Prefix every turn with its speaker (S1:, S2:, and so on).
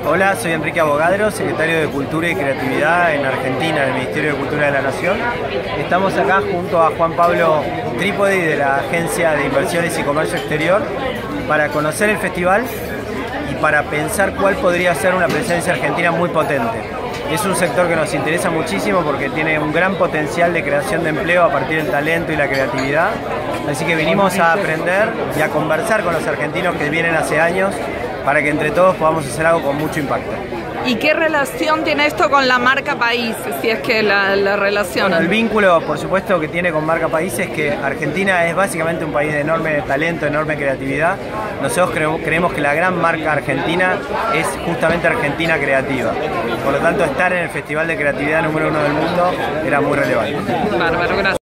S1: Hola, soy Enrique Abogadro, secretario de Cultura y Creatividad en Argentina, en el Ministerio de Cultura de la Nación. Estamos acá junto a Juan Pablo Trípodi de la Agencia de Inversiones y Comercio Exterior para conocer el festival y para pensar cuál podría ser una presencia argentina muy potente. Es un sector que nos interesa muchísimo porque tiene un gran potencial de creación de empleo a partir del talento y la creatividad. Así que vinimos a aprender y a conversar con los argentinos que vienen hace años para que entre todos podamos hacer algo con mucho impacto.
S2: ¿Y qué relación tiene esto con la marca país, si es que la relacionan?
S1: Bueno, el vínculo, por supuesto, que tiene con marca país es que Argentina es básicamente un país de enorme talento, enorme creatividad. Nosotros creemos que la gran marca argentina es justamente Argentina Creativa. Por lo tanto, estar en el Festival de Creatividad número 1 del mundo era muy relevante.
S2: Bárbaro, gracias.